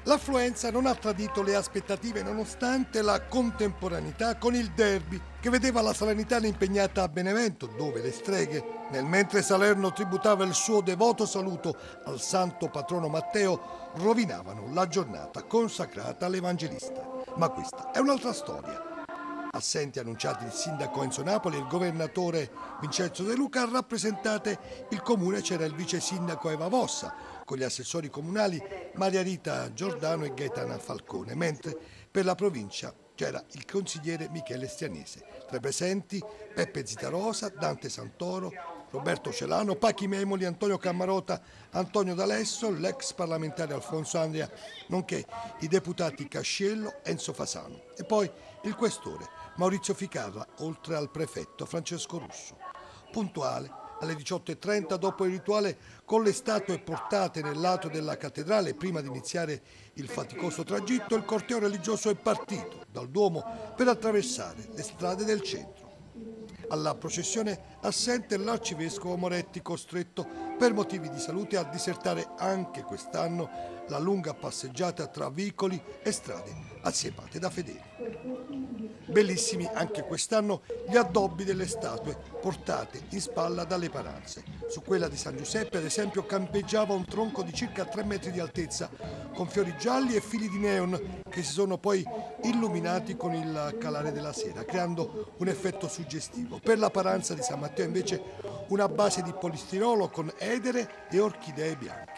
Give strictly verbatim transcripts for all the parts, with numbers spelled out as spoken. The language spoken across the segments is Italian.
L'affluenza non ha tradito le aspettative nonostante la contemporaneità con il derby che vedeva la Salernitana impegnata a Benevento, dove le streghe, nel mentre Salerno tributava il suo devoto saluto al santo patrono Matteo, rovinavano la giornata consacrata all'Evangelista. Ma questa è un'altra storia. Assenti annunciati il sindaco Enzo Napoli e il governatore Vincenzo De Luca, a rappresentate il comune c'era il vice sindaco Eva Vossa, con gli assessori comunali Maria Rita Giordano e Gaetana Falcone, mentre per la provincia c'era il consigliere Michele Stianese. Tra i presenti Peppe Zitarosa, Dante Santoro, Roberto Celano, Pachi Memoli, Antonio Cammarota, Antonio D'Alesso, l'ex parlamentare Alfonso Andria, nonché i deputati Casciello, Enzo Fasano e poi il questore Maurizio Ficarra, oltre al prefetto Francesco Russo. Puntuale alle diciotto e trenta, dopo il rituale con le statue portate nel lato della cattedrale, prima di iniziare il faticoso tragitto, il corteo religioso è partito dal Duomo per attraversare le strade del centro. Alla processione assente l'arcivescovo Moretti, costretto per motivi di salute a disertare anche quest'anno la lunga passeggiata tra vicoli e strade assiepate da fedeli. Bellissimi anche quest'anno gli addobbi delle statue portate in spalla dalle paranze. Su quella di San Giuseppe, ad esempio, campeggiava un tronco di circa tre metri di altezza, con fiori gialli e fili di neon che si sono poi illuminati con il calare della sera, creando un effetto suggestivo. Per la paranza di San Matteo, invece, una base di polistirolo con edere e orchidee bianche.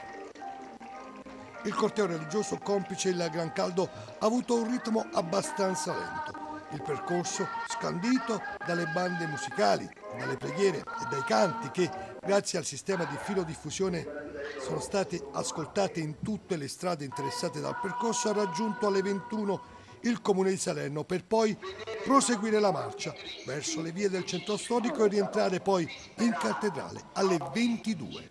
Il corteo religioso, complice il gran caldo, ha avuto un ritmo abbastanza lento. Il percorso scandito dalle bande musicali, dalle preghiere e dai canti che, grazie al sistema di filodiffusione, sono state ascoltate in tutte le strade interessate dal percorso, ha raggiunto alle ventuno il comune di Salerno per poi proseguire la marcia verso le vie del centro storico e rientrare poi in cattedrale alle ventidue.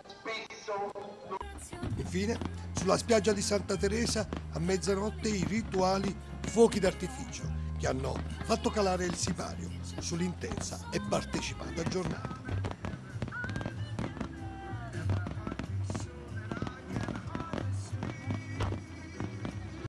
Infine, sulla spiaggia di Santa Teresa, a mezzanotte, i rituali fuochi d'artificio che hanno fatto calare il sipario sull'intensa e partecipata giornata.